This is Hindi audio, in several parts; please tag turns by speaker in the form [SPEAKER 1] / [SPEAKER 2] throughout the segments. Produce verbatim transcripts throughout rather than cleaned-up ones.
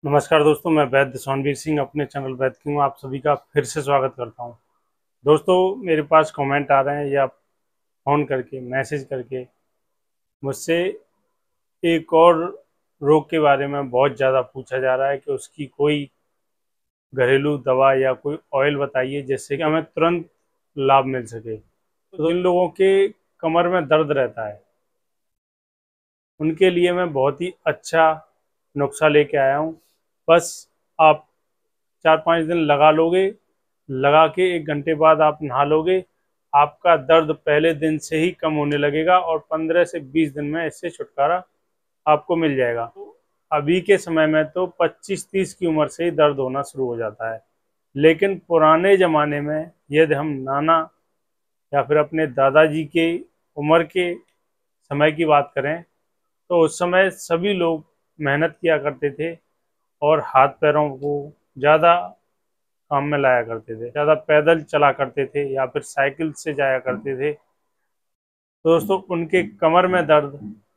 [SPEAKER 1] नमस्कार दोस्तों, मैं वैद्य सोनवीर सिंह अपने चैनल वैद्य किंग में आप सभी का फिर से स्वागत करता हूं। दोस्तों, मेरे पास कमेंट आ रहे हैं या फ़ोन करके मैसेज करके मुझसे एक और रोग के बारे में बहुत ज़्यादा पूछा जा रहा है कि उसकी कोई घरेलू दवा या कोई ऑयल बताइए जिससे कि हमें तुरंत लाभ मिल सके। तो जिन लोगों के कमर में दर्द रहता है उनके लिए मैं बहुत ही अच्छा नुस्खा लेके आया हूँ। बस आप चार पाँच दिन लगा लोगे, लगा के एक घंटे बाद आप नहा लोगे, आपका दर्द पहले दिन से ही कम होने लगेगा और पंद्रह से बीस दिन में इससे छुटकारा आपको मिल जाएगा। तो अभी के समय में तो पच्चीस तीस की उम्र से ही दर्द होना शुरू हो जाता है, लेकिन पुराने ज़माने में यदि हम नाना या फिर अपने दादाजी के उम्र के समय की बात करें तो उस समय सभी लोग मेहनत किया करते थे और हाथ पैरों को ज़्यादा काम में लाया करते थे, ज़्यादा पैदल चला करते थे या फिर साइकिल से जाया करते थे। तो दोस्तों, उनके कमर में दर्द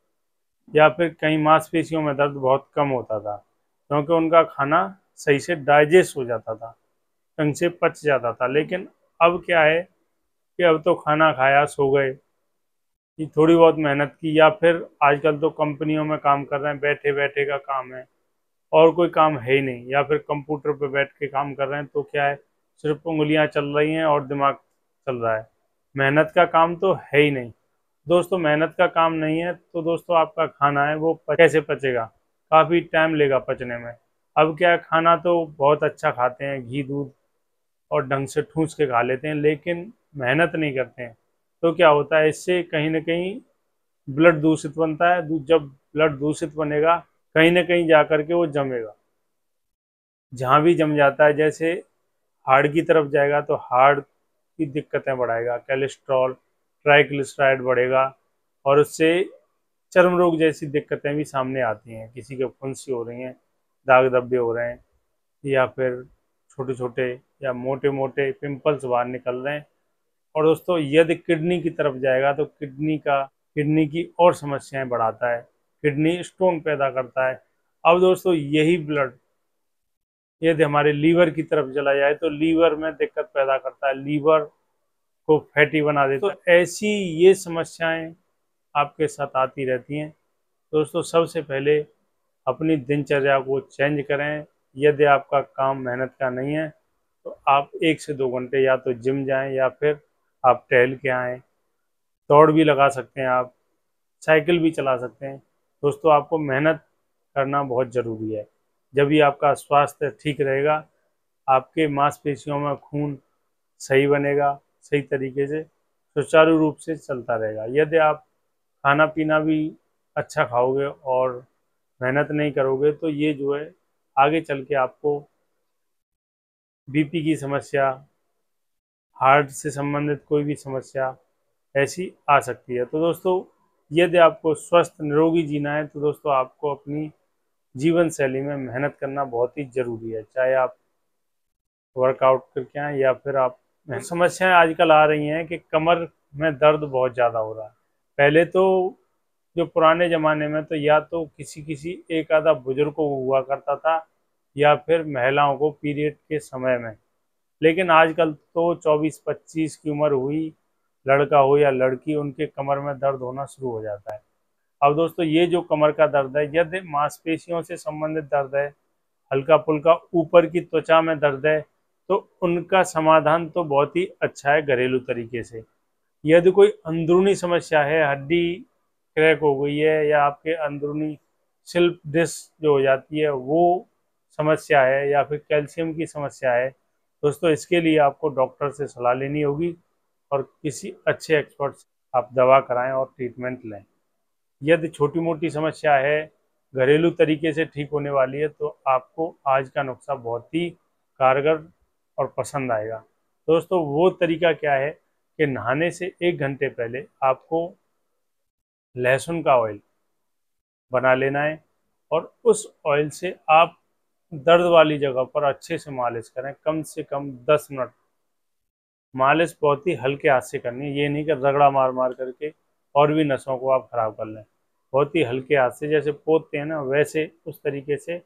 [SPEAKER 1] या फिर कहीं मांसपेशियों में दर्द बहुत कम होता था, क्योंकि उनका खाना सही से डाइजेस्ट हो जाता था, ढंग से पच जाता था। लेकिन अब क्या है कि अब तो खाना खाया सो गए, कि थोड़ी बहुत मेहनत की, या फिर आजकल तो कंपनियों में काम कर रहे हैं, बैठे बैठे का काम है और कोई काम है ही नहीं, या फिर कंप्यूटर पे बैठ के काम कर रहे हैं तो क्या है, सिर्फ उंगलियां चल रही हैं और दिमाग चल रहा है। मेहनत का काम तो है ही नहीं। दोस्तों, मेहनत का काम नहीं है तो दोस्तों आपका खाना है वो प- कैसे पचेगा? काफ़ी टाइम लेगा पचने में। अब क्या है, खाना तो बहुत अच्छा खाते हैं, घी दूध और ढंग से ठूस के खा लेते हैं, लेकिन मेहनत नहीं करते हैं। तो क्या होता है, इससे कहीं ना कहीं ब्लड दूषित बनता है। दू- जब ब्लड दूषित बनेगा, कहीं ना कहीं जा करके वो जमेगा। जहाँ भी जम जाता है, जैसे हार्ट की तरफ जाएगा तो हार्ट की दिक्कतें बढ़ाएगा, कोलेस्ट्रॉल ट्राइग्लिसराइड बढ़ेगा और उससे चर्म रोग जैसी दिक्कतें भी सामने आती हैं। किसी के फुंसी हो रही हैं, दाग धब्बे हो रहे हैं, या फिर छोटे छोटे या मोटे मोटे पिंपल्स बाहर निकल रहे हैं। और दोस्तों, यदि किडनी की तरफ जाएगा तो किडनी का किडनी की और समस्याएं बढ़ाता है, किडनी स्टोन पैदा करता है। अब दोस्तों, यही ब्लड यदि हमारे लीवर की तरफ चला जाए तो लीवर में दिक्कत पैदा करता है, लीवर को फैटी बना देता है। तो ऐसी ये समस्याएं आपके साथ आती रहती हैं। दोस्तों, सबसे पहले अपनी दिनचर्या को चेंज करें। यदि आपका काम मेहनत का नहीं है तो आप एक से दो घंटे या तो जिम जाएं या फिर आप टहल के आएँ। दौड़ भी लगा सकते हैं आप, साइकिल भी चला सकते हैं। दोस्तों, आपको मेहनत करना बहुत ज़रूरी है। जब भी आपका स्वास्थ्य ठीक रहेगा, आपके मांसपेशियों में खून सही बनेगा, सही तरीके से सुचारू रूप से चलता रहेगा। यदि आप खाना पीना भी अच्छा खाओगे और मेहनत नहीं करोगे तो ये जो है, आगे चल के आपको बीपी की समस्या, हार्ट से संबंधित कोई भी समस्या ऐसी आ सकती है। तो दोस्तों, यदि आपको स्वस्थ निरोगी जीना है तो दोस्तों आपको अपनी जीवन शैली में मेहनत करना बहुत ही ज़रूरी है। चाहे आप वर्कआउट करके आएँ या फिर आप, समस्याएं आजकल आ रही हैं कि कमर में दर्द बहुत ज़्यादा हो रहा है। पहले तो जो पुराने ज़माने में तो या तो किसी किसी एक आधा बुजुर्ग को हुआ करता था या फिर महिलाओं को पीरियड के समय में। लेकिन आजकल तो चौबीस पच्चीस की उम्र हुई, लड़का हो या लड़की, उनके कमर में दर्द होना शुरू हो जाता है। अब दोस्तों, ये जो कमर का दर्द है, यदि मांसपेशियों से संबंधित दर्द है, हल्का फुल्का ऊपर की त्वचा में दर्द है, तो उनका समाधान तो बहुत ही अच्छा है घरेलू तरीके से। यदि कोई अंदरूनी समस्या है, हड्डी क्रैक हो गई है या आपके अंदरूनी स्लिप डिस्क जो हो जाती है वो समस्या है, या फिर कैल्शियम की समस्या है, दोस्तों इसके लिए आपको डॉक्टर से सलाह लेनी होगी और किसी अच्छे एक्सपर्ट से आप दवा कराएं और ट्रीटमेंट लें। यदि छोटी मोटी समस्या है, घरेलू तरीके से ठीक होने वाली है, तो आपको आज का नुस्खा बहुत ही कारगर और पसंद आएगा। दोस्तों, वो तरीका क्या है कि नहाने से एक घंटे पहले आपको लहसुन का ऑयल बना लेना है और उस ऑयल से आप दर्द वाली जगह पर अच्छे से मालिश करें, कम से कम दस मिनट। मालिश बहुत ही हल्के हाथ से करनी है, ये नहीं कि रगड़ा मार मार करके और भी नसों को आप खराब कर लें। बहुत ही हल्के हाथ से, जैसे पोतते हैं ना, वैसे उस तरीके से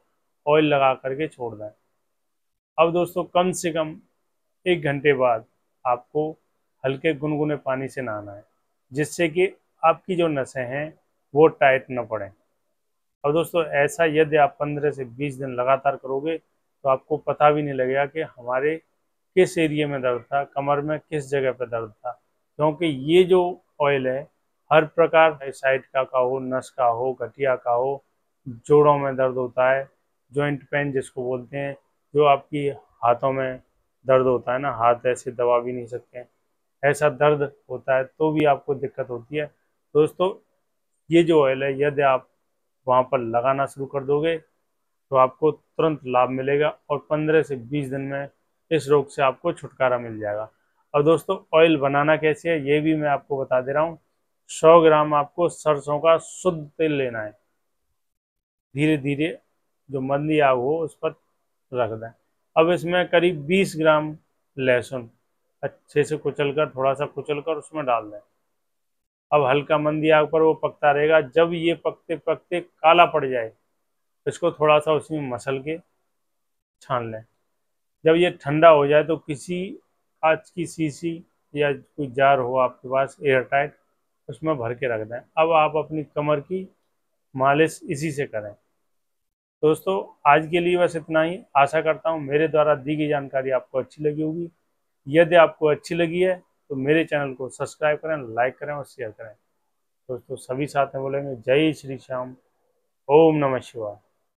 [SPEAKER 1] ऑयल लगा करके छोड़ दें। अब दोस्तों कम से कम एक घंटे बाद आपको हल्के गुनगुने पानी से नहाना है, जिससे कि आपकी जो नसें हैं वो टाइट न पड़ें। अब दोस्तों ऐसा यदि आप पंद्रह से बीस दिन लगातार करोगे तो आपको पता भी नहीं लगेगा कि हमारे किस एरिया में दर्द था, कमर में किस जगह पर दर्द था, क्योंकि ये जो ऑयल है हर प्रकार साइड का का हो, नस का हो, गठिया का हो, जोड़ों में दर्द होता है, जॉइंट पेन जिसको बोलते हैं, जो आपकी हाथों में दर्द होता है ना, हाथ ऐसे दबा भी नहीं सकते, ऐसा दर्द होता है तो भी आपको दिक्कत होती है। दोस्तों ये जो ऑयल है यदि आप वहाँ पर लगाना शुरू कर दोगे तो आपको तुरंत लाभ मिलेगा और पंद्रह से बीस दिन में इस रोग से आपको छुटकारा मिल जाएगा। और दोस्तों ऑयल बनाना कैसे है ये भी मैं आपको बता दे रहा हूँ। सौ ग्राम आपको सरसों का शुद्ध तेल लेना है, धीरे धीरे जो मंदी आग हो उस पर रख दें। अब इसमें करीब बीस ग्राम लहसुन अच्छे से कुचल कर, थोड़ा सा कुचल कर उसमें डाल दें। अब हल्का मंदी आग पर वो पकता रहेगा। जब ये पकते पकते काला पड़ जाए इसको थोड़ा सा उसमें मसल के छान लें। जब ये ठंडा हो जाए तो किसी कांच की शीशी या कोई जार हो आपके पास एयर टाइट, उसमें भर के रख दें। अब आप अपनी कमर की मालिश इसी से करें। दोस्तों आज के लिए बस इतना ही। आशा करता हूँ मेरे द्वारा दी गई जानकारी आपको अच्छी लगी होगी। यदि आपको अच्छी लगी है तो मेरे चैनल को सब्सक्राइब करें, लाइक करें और शेयर करें। दोस्तों सभी साथ में बोलेंगे जय श्री श्याम, ओम नमः शिवाय।